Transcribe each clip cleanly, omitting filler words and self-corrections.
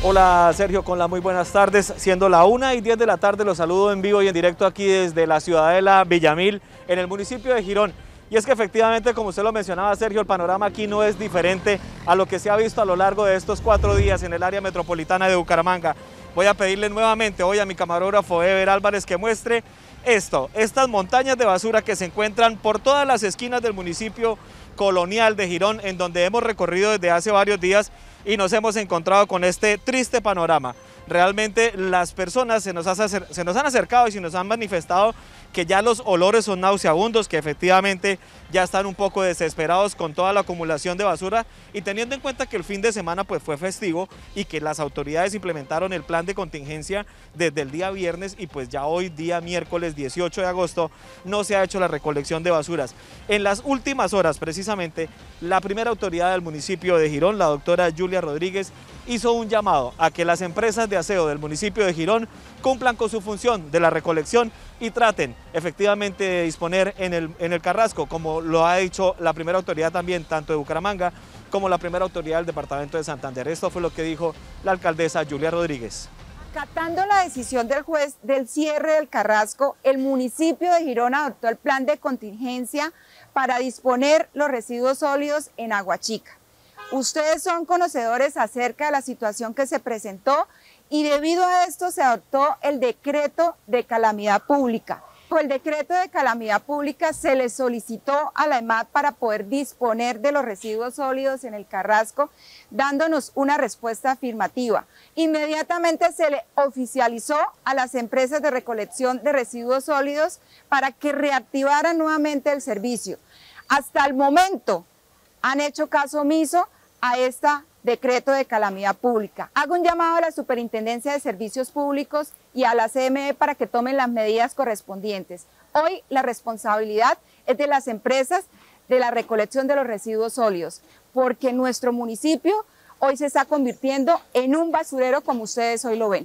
Hola Sergio, con la muy buenas tardes. Siendo la 1:10 de la tarde, los saludo en vivo y en directo aquí desde la ciudadela Villamil, en el municipio de Girón. Y es que efectivamente, como usted lo mencionaba Sergio, el panorama aquí no es diferente a lo que se ha visto a lo largo de estos 4 días en el área metropolitana de Bucaramanga. Voy a pedirle nuevamente hoy a mi camarógrafo Ever Álvarez que muestre estas montañas de basura que se encuentran por todas las esquinas del municipio colonial de Girón, en donde hemos recorrido desde hace varios días y nos hemos encontrado con este triste panorama. Realmente las personas se nos han acercado y se nos han manifestado que ya los olores son nauseabundos, que efectivamente ya están un poco desesperados con toda la acumulación de basura, y teniendo en cuenta que el fin de semana pues fue festivo y que las autoridades implementaron el plan de contingencia desde el día viernes, y pues ya hoy día miércoles 18 de agosto no se ha hecho la recolección de basuras. En las últimas horas precisamente la primera autoridad del municipio de Girón, la doctora Julia Rodríguez, hizo un llamado a que las empresas de aseo del municipio de Girón cumplan con su función de la recolección y traten efectivamente de disponer en el Carrasco, como lo ha dicho la primera autoridad también, tanto de Bucaramanga como la primera autoridad del departamento de Santander. Esto fue lo que dijo la alcaldesa Julia Rodríguez. Acatando la decisión del juez del cierre del Carrasco, el municipio de Girón adoptó el plan de contingencia para disponer los residuos sólidos en Agua Chica. Ustedes son conocedores acerca de la situación que se presentó y debido a esto se adoptó el decreto de calamidad pública. Con el decreto de calamidad pública se le solicitó a la EMAD para poder disponer de los residuos sólidos en el Carrasco, dándonos una respuesta afirmativa. Inmediatamente se le oficializó a las empresas de recolección de residuos sólidos para que reactivaran nuevamente el servicio. Hasta el momento han hecho caso omiso a este decreto de calamidad pública. Hago un llamado a la Superintendencia de Servicios Públicos y a la CME para que tomen las medidas correspondientes. Hoy la responsabilidad es de las empresas de la recolección de los residuos sólidos, porque nuestro municipio hoy se está convirtiendo en un basurero como ustedes hoy lo ven.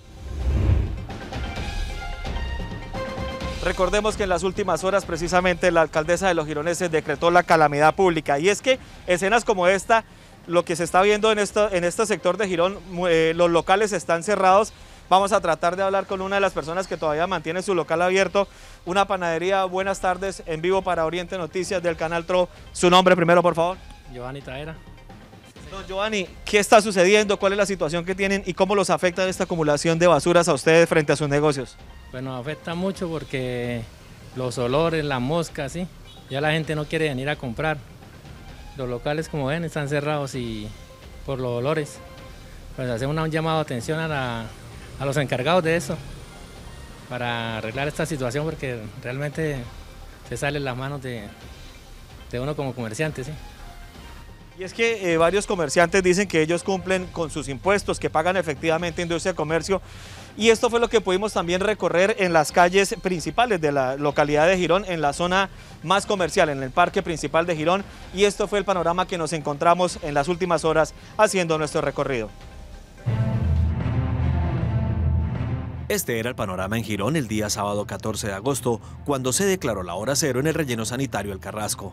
Recordemos que en las últimas horas precisamente la alcaldesa de Los Gironeses decretó la calamidad pública, y es que escenas como esta, lo que se está viendo en este sector de Girón, los locales están cerrados. Vamos a tratar de hablar con una de las personas que todavía mantiene su local abierto, una panadería. Buenas tardes, en vivo para Oriente Noticias del canal TRO. Su nombre primero, por favor. Giovanni Taera. Don Giovanni, ¿qué está sucediendo? ¿Cuál es la situación que tienen y cómo los afecta esta acumulación de basuras a ustedes frente a sus negocios? Bueno, afecta mucho porque los olores, las moscas, ¿sí? Ya la gente no quiere venir a comprar. Los locales, como ven, están cerrados y por los olores. Pues hacemos un llamado de atención a los encargados de eso para arreglar esta situación, porque realmente se salen las manos de uno como comerciante, ¿sí? Y es que varios comerciantes dicen que ellos cumplen con sus impuestos, que pagan efectivamente Industria de Comercio, y esto fue lo que pudimos también recorrer en las calles principales de la localidad de Girón, en la zona más comercial, en el parque principal de Girón, y esto fue el panorama que nos encontramos en las últimas horas haciendo nuestro recorrido. Este era el panorama en Girón el día sábado 14 de agosto, cuando se declaró la hora cero en el relleno sanitario El Carrasco.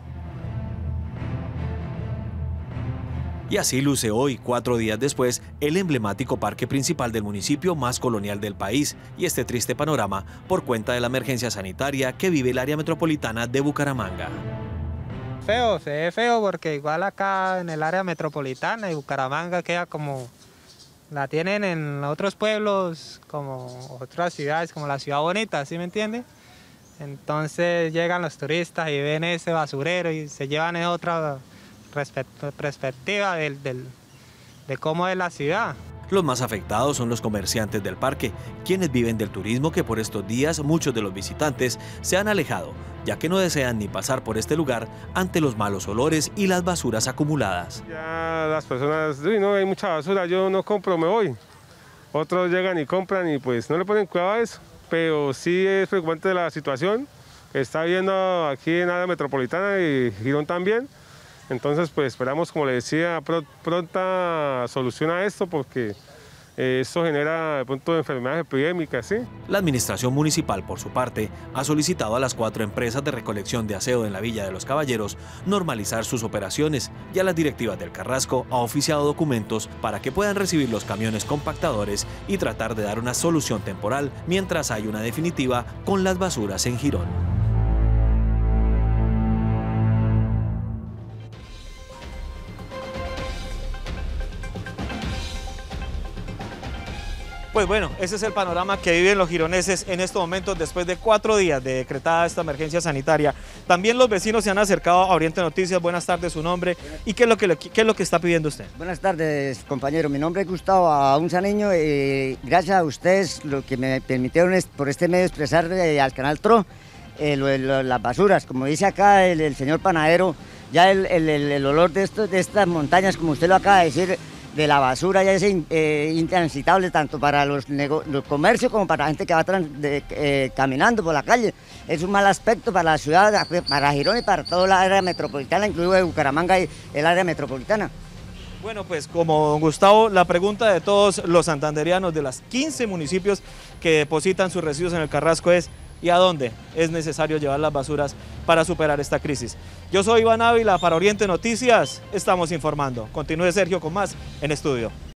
Y así luce hoy, 4 días después, el emblemático parque principal del municipio más colonial del país, y este triste panorama por cuenta de la emergencia sanitaria que vive el área metropolitana de Bucaramanga. Feo, se ve feo porque igual acá en el área metropolitana y Bucaramanga queda como la tienen en otros pueblos, como otras ciudades, como la Ciudad Bonita, ¿sí me entiende? Entonces llegan los turistas y ven ese basurero y se llevan otra perspectiva de cómo es la ciudad. Los más afectados son los comerciantes del parque, quienes viven del turismo, que por estos días muchos de los visitantes se han alejado, ya que no desean ni pasar por este lugar ante los malos olores y las basuras acumuladas. Ya las personas, uy, no, hay mucha basura, yo no compro, me voy. Otros llegan y compran y pues no le ponen cuidado a eso, pero sí es preocupante la situación que está viendo aquí en área metropolitana y Girón también. Entonces, pues esperamos, como le decía, pronta solución a esto, porque Esto genera de pronto enfermedades epidémicas, ¿sí? La administración municipal, por su parte, ha solicitado a las 4 empresas de recolección de aseo en la Villa de los Caballeros normalizar sus operaciones y a las directivas del Carrasco ha oficiado documentos para que puedan recibir los camiones compactadores y tratar de dar una solución temporal mientras hay una definitiva con las basuras en Girón. Pues bueno, ese es el panorama que viven los gironeses en estos momentos después de 4 días de decretada esta emergencia sanitaria. También los vecinos se han acercado a Oriente Noticias. Buenas tardes, su nombre y qué es lo que está pidiendo usted. Buenas tardes, compañero. Mi nombre es Gustavo Aunzaneño. Gracias a ustedes lo que me permitieron por este medio expresar al canal TRO las basuras. Como dice acá el señor panadero, ya el olor de estas montañas, como usted lo acaba de decir, de la basura ya es intransitable tanto para los comercios como para la gente que va caminando por la calle. Es un mal aspecto para la ciudad, para Girón y para toda la área metropolitana, incluido Bucaramanga y el área metropolitana. Bueno, pues como don Gustavo, la pregunta de todos los santanderianos de los 15 municipios que depositan sus residuos en el Carrasco es: ¿y a dónde es necesario llevar las basuras para superar esta crisis? Yo soy Iván Ávila para Oriente Noticias, estamos informando. Continúe Sergio con más en estudio.